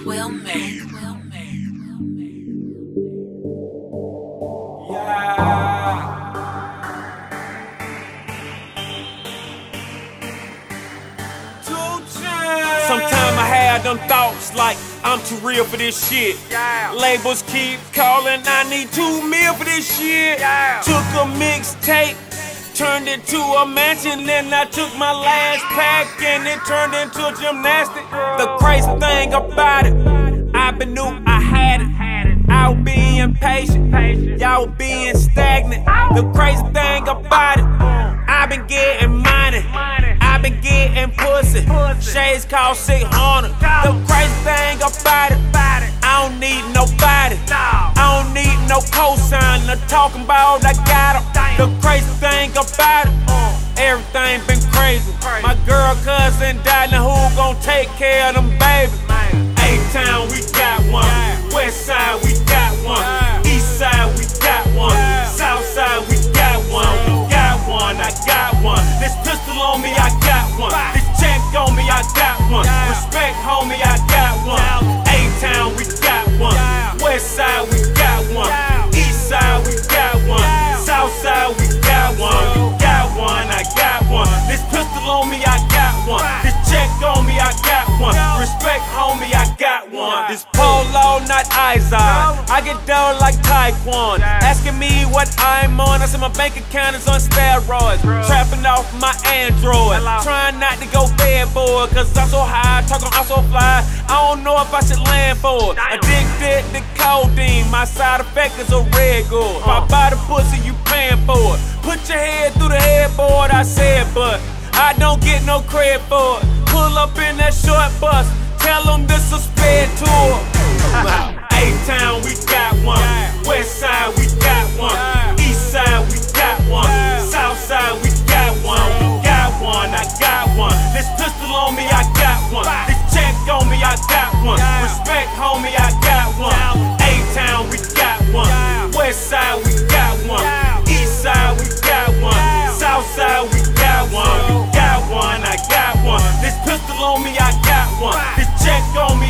Will make. Sometimes I had them thoughts like I'm too real for this shit. Labels keep calling, I need 2 mil for this shit. Took a mixtape, turned it to a mansion, then I took my last pack and it turned into gymnastics. The crazy thing about it, I been knew I had it. I was being patient, y'all being stagnant. The crazy thing about it, I been getting money, I been getting pussy. Shades cost 600. The crazy thing about it, I don't need nobody, I don't need no cosign. I'm talking about I got 'em. The crazy thing about it, everything been crazy. My girl cousin died, now who gon' take care of them babies? A-Town, we got one. West side, we got one. East side, we got one. South side, we got one. We got one, I got one. This pistol on me, I got one. This check on me, I got one. Respect, homie, I got one. A-Town, we got one. West side, we got one. East side, we got one. South side, we got one. We got one, I got one. This pistol on me, I got one. This check on me, I got one. Respect, homie, I got one. This polo, not Izod. I get down like Taekwon. Asking me what I'm on, I said my bank account is on steroids. Trapping off my Android. Trying not to go bad boy, cause I'm so high, talking I'm so fly. I don't know if I should land for it. Addicted to codeine, my side effect is a red gold. If I buy the pussy, you paying for it. Put your head through the headboard, I said, but I don't get no credit for it. Pull up in that short bus, tell them this a spare tour. A-Town, we got one. West side, we got one. East side, we got one. South side, we got one. We got one, I got one. This pistol on me, I got one. This check on me, I got one. Respect, homie, I got one. A-Town, we got one. West side, we got one. East side, we got one. South side, we got one. We got one, I got one. This pistol on me, I got one. This check on me,